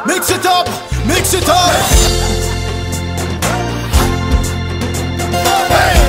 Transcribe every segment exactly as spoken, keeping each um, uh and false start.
Mix it up, mix it up. Hey.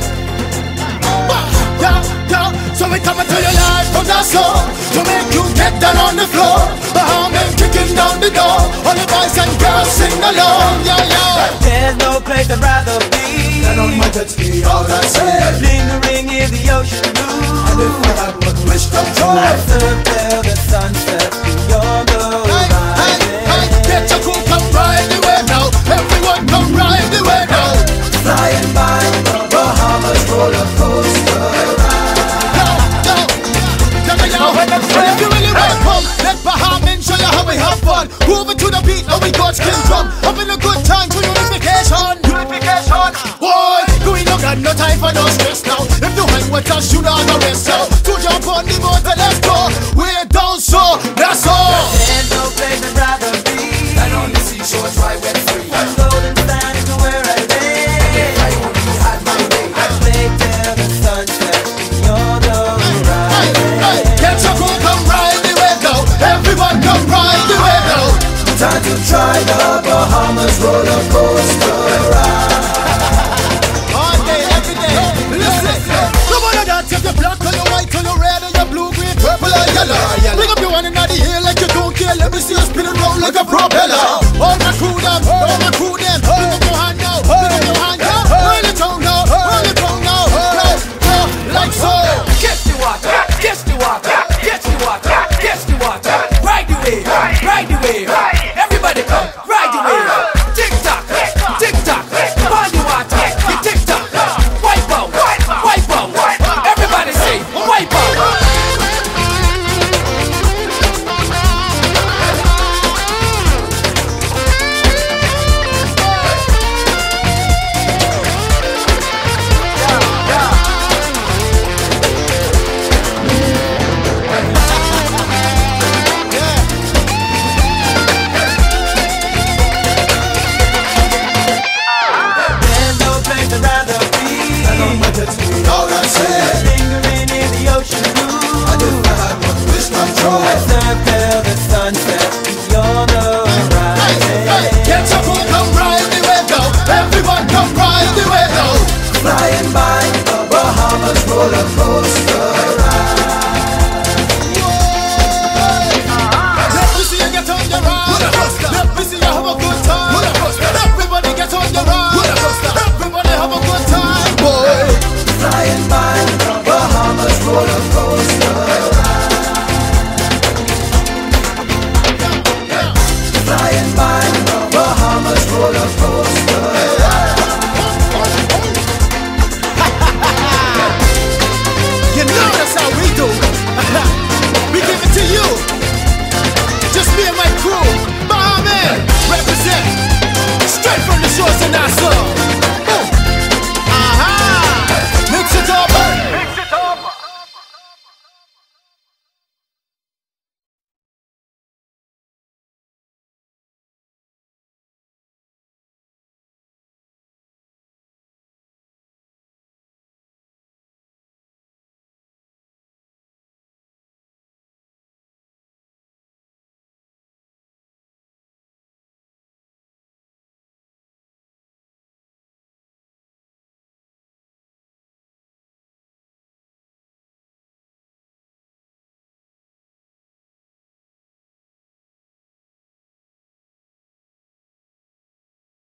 Yeah, yeah. So we coming to your life from the soul to make you get down on the floor. Baha Men kicking down the door. All the boys and girls sing along. Yeah, yeah. There's no place I'd rather be than on my jet ski, all I say. Lingering in the ocean blue. And if I had one wish come true, I'd surf till the sunset beyond the horizon. Hey, hey, hey, get your crew, come ride the way now. Everyone come ride the way now. Flying by the Bahama Roller Coaster Ride. Yo, yo, yo, yo, yo. And if you really want to come, let Baha Men show you how we have fun. Moving to the beat, now we got skin drum. Having a good time to unification. Unification. Boy, we no got no time for no stress now. If you hang with us, you know the rest now. To jump on the motor, let's go. We're down, so that's all. There's no place I'd rather be than on the seashore, dry wet free. I'm golden sand is where I lay. If I only had my way, I'd play till the sunset beyond the horizon. Hey, hey, get your crew, come ride the wave now. Everyone come ride the wave now. Time to try the Bahamas roller coaster ride. All day, every day. Listen, no matter that, if you're black or you're white or you're red or you're blue, green, purple or yellow. Bring up your one in the air like you don't care. Let me see you spinning round like a propeller. All my crew them, all my crew them. Bring up your hand now, bring up your hand now. Roll it down now, roll it down now. Go, go, like so. Catch the water, catch the water, catch the water, catch the water. Ride the wave, ride the wave. Everybody come, ride the wave. Tick tock, tick tock. On the water, you tick tock. Wipe out, wipe out. Everybody say, wipe out. All I say. Lingering in the ocean blue. I do not have one wish come true. I surf till